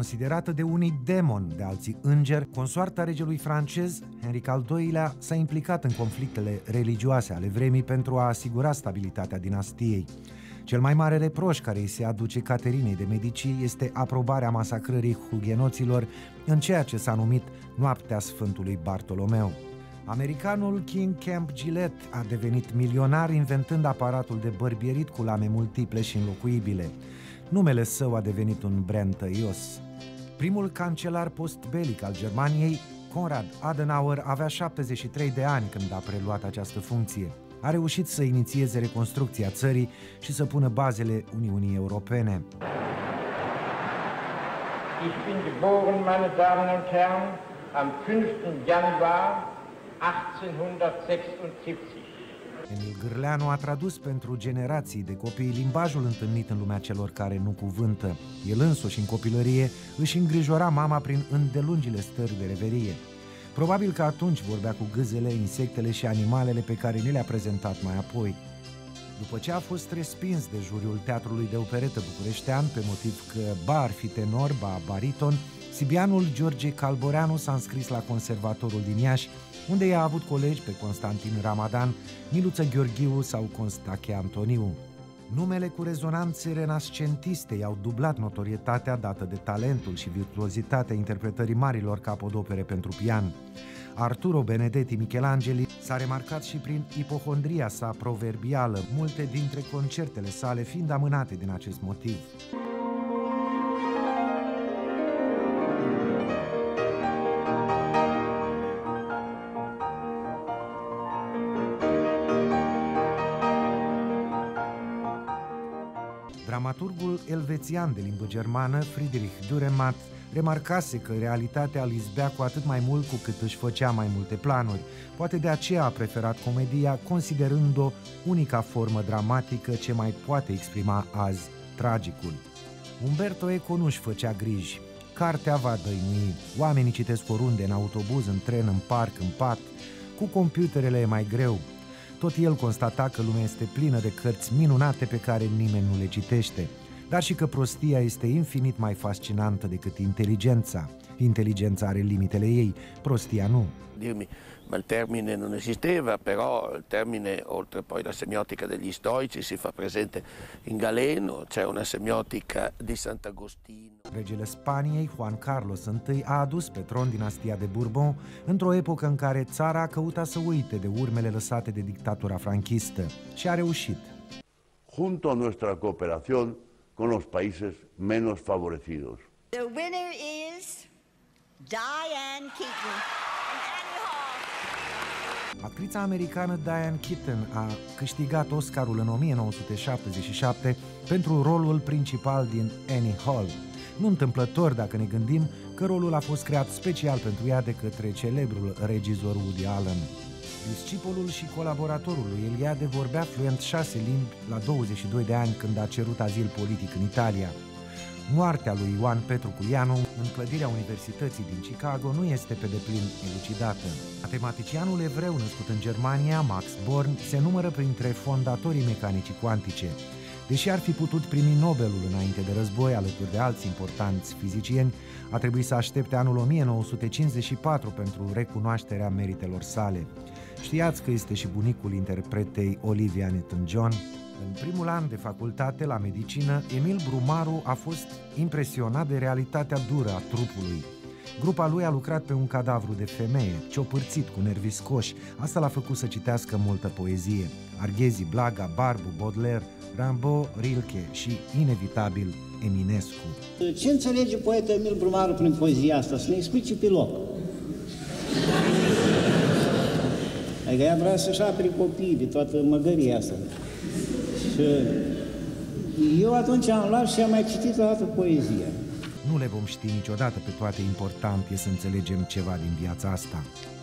Considerată de unii demon, de alții înger, consoarta regelui francez, Henric al II-lea s-a implicat în conflictele religioase ale vremii pentru a asigura stabilitatea dinastiei. Cel mai mare reproș care îi se aduce Caterinei de Medici este aprobarea masacrării hugenoților în ceea ce s-a numit Noaptea Sfântului Bartolomeu. Americanul King Camp Gillette a devenit milionar inventând aparatul de bărbierit cu lame multiple și înlocuibile. Numele său a devenit un brand tăios. Primul cancelar postbelic al Germaniei, Konrad Adenauer, avea 73 de ani când a preluat această funcție. A reușit să inițieze reconstrucția țării și să pună bazele Uniunii Europene. Ich bin geboren, meine Damen und Herren, am 5. Januar 1876. Emil Gârleanu a tradus pentru generații de copii limbajul întâlnit în lumea celor care nu cuvântă. El însuși, în copilărie, își îngrijora mama prin îndelungile stări de reverie. Probabil că atunci vorbea cu gâzele, insectele și animalele pe care ni le-a prezentat mai apoi. După ce a fost respins de juriul Teatrului de Operetă bucureștean pe motiv că ba ar fi tenor, ba bariton, sibianul George Calboreanu s-a înscris la Conservatorul din Iași, unde i-a avut colegi pe Constantin Ramadan, Miluță Gheorghiu sau Constache Antoniu. Numele cu rezonanțe renascentiste i-au dublat notorietatea dată de talentul și virtuozitatea interpretării marilor capodopere pentru pian. Arturo Benedetti Michelangeli s-a remarcat și prin ipohondria sa proverbială, multe dintre concertele sale fiind amânate din acest motiv. Dramaturgul elvețian de limbă germană, Friedrich Dürrenmatt, remarcase că realitatea îl izbea cu atât mai mult cu cât își făcea mai multe planuri. Poate de aceea a preferat comedia, considerând-o unica formă dramatică ce mai poate exprima azi tragicul. Umberto Eco nu-și făcea griji. Cartea va dăinui. Oamenii citesc oriunde, în autobuz, în tren, în parc, în pat. Cu computerele e mai greu. Tot el constata că lumea este plină de cărți minunate pe care nimeni nu le citește, dar și că prostia este infinit mai fascinantă decât inteligența. Inteligența are limitele ei, prostia nu. Dirmi, ma il termine non esisteva, però il termine, oltre poi la semiotica degli stoici, si fa presente in Galeno, c'è una semiotica di Sant'Agostino. Regele Spaniei, Juan Carlos I, a adus pe tron dinastia de Bourbon într-o epocă în care țara căuta să uite de urmele lăsate de dictatura franchistă și a reușit. Junto a nuestra cooperación con los países menos favorecidos. The winner is Diane Keaton. Actrița americană Diane Keaton a câștigat Oscarul în 1977 pentru rolul principal din Annie Hall. Nu întâmplător dacă ne gândim că rolul a fost creat special pentru ea de către celebrul regizor Woody Allen. Discipolul și colaboratorul lui Eliade vorbea fluent 6 limbi la 22 de ani când a cerut azil politic în Italia. Moartea lui Ioan Petru Culianu în clădirea Universității din Chicago nu este pe deplin elucidată. Matematicianul evreu născut în Germania, Max Born, se numără printre fondatorii mecanicii cuantice. Deși ar fi putut primi Nobelul înainte de război alături de alți importanți fizicieni, a trebuit să aștepte anul 1954 pentru recunoașterea meritelor sale. Știați că este și bunicul interpretei Olivia Newton-John? În primul an de facultate la medicină, Emil Brumaru a fost impresionat de realitatea dură a trupului. Grupa lui a lucrat pe un cadavru de femeie, ciopârțit cu nervi scoși. Asta l-a făcut să citească multă poezie. Arghezi, Blaga, Barbu, Baudelaire, Rimbaud, Rilke și, inevitabil, Eminescu. Ce înțelege poetul Emil Brumaru prin poezia asta? Să ne explice pe loc. Adică ea vrea să-și apere copiii de toată măgăria asta. Și eu atunci am luat și am mai citit o dată poezia. Nu le vom ști niciodată pe toate, important e să înțelegem ceva din viața asta.